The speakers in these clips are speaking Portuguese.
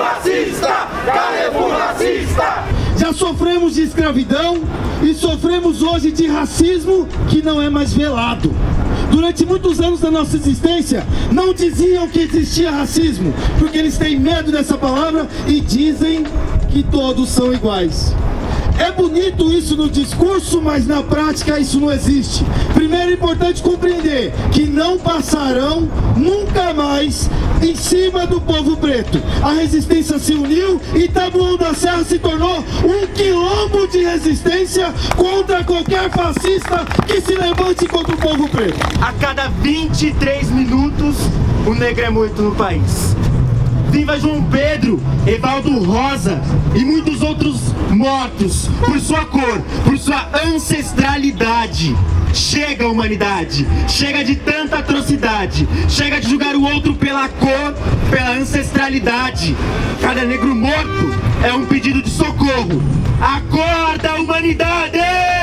racista! Carrefour racista! Já sofremos de escravidão e sofremos hoje de racismo que não é mais velado. Durante muitos anos da nossa existência, não diziam que existia racismo, porque eles têm medo dessa palavra e dizem que todos são iguais. É bonito isso no discurso, mas na prática isso não existe. Primeiro é importante compreender que não passarão nunca mais em cima do povo preto. A resistência se uniu e Taboão da Serra se tornou um quilombo de resistência contra qualquer fascista que se levante contra o povo preto. A cada 23 minutos, o negro é morto no país. Viva João Pedro, Evaldo Rosa e muitos outros mortos por sua cor, por sua ancestralidade. Chega, humanidade, chega de tanta atrocidade, chega de julgar o outro pela cor, pela ancestralidade. Cada negro morto é um pedido de socorro. Acorda, humanidade!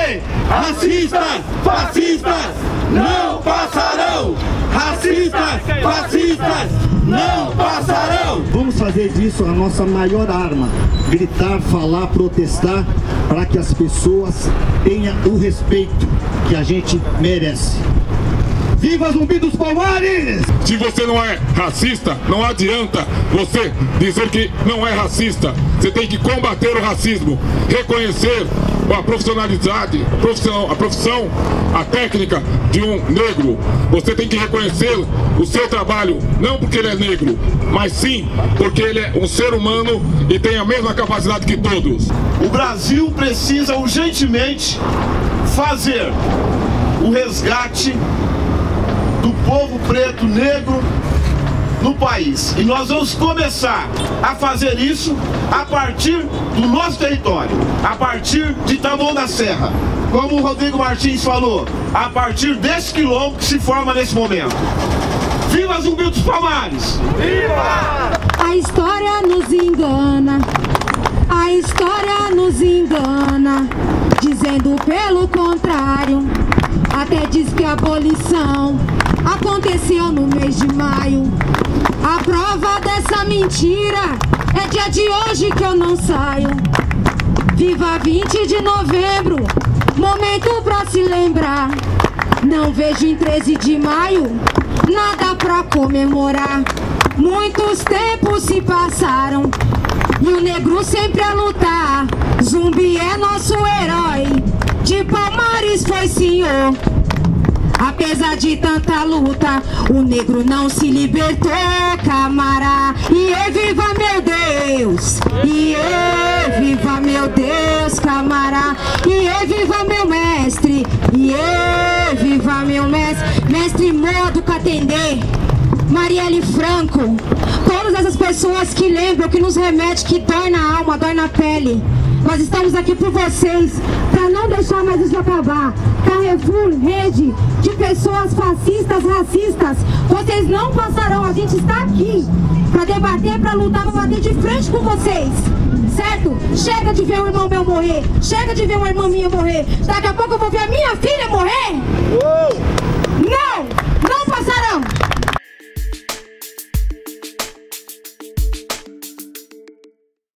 Racistas, fascistas, não passarão! Racistas, fascistas, não passarão! Vamos fazer disso a nossa maior arma. Gritar, falar, protestar, para que as pessoas tenham o respeito que a gente merece. Viva Zumbi dos Palmares! Se você não é racista, não adianta você dizer que não é racista. Você tem que combater o racismo, reconhecer a profissionalidade, a profissão, a técnica de um negro. Você tem que reconhecer o seu trabalho, não porque ele é negro, mas sim porque ele é um ser humano e tem a mesma capacidade que todos. O Brasil precisa urgentemente fazer o resgate do povo preto, negro no país. E nós vamos começar a fazer isso a partir do nosso território, a partir de Taboão da Serra. Como o Rodrigo Martins falou, a partir desse quilombo que se forma nesse momento. Viva Zumbi dos Palmares! Viva! A história nos engana, a história nos engana, dizendo pelo contrário. Até diz que a abolição aconteceu no mês de maio. A prova dessa mentira é dia de hoje que eu não saio. Viva 20 de novembro, momento pra se lembrar. Não vejo em 13 de maio nada pra comemorar. Muitos tempos se passaram e o negro sempre a lutar. Zumbi é nosso herói, de Palmares foi senhor. Apesar de tanta luta, o negro não se libertou, camará. E viva meu Deus, e viva meu Deus, camará. E viva meu mestre, e viva meu mestre. Mestre Modo Catendê, Marielle Franco, todas essas pessoas que lembram, que nos remete, que dói na alma, dói na pele. Nós estamos aqui por vocês, para não deixar mais isso acabar. Carrefour, rede de pessoas fascistas, racistas, vocês não passarão. A gente está aqui para debater, para lutar, para bater de frente com vocês, certo? Chega de ver um irmão meu morrer, chega de ver uma irmã minha morrer. Daqui a pouco eu vou ver a minha filha morrer.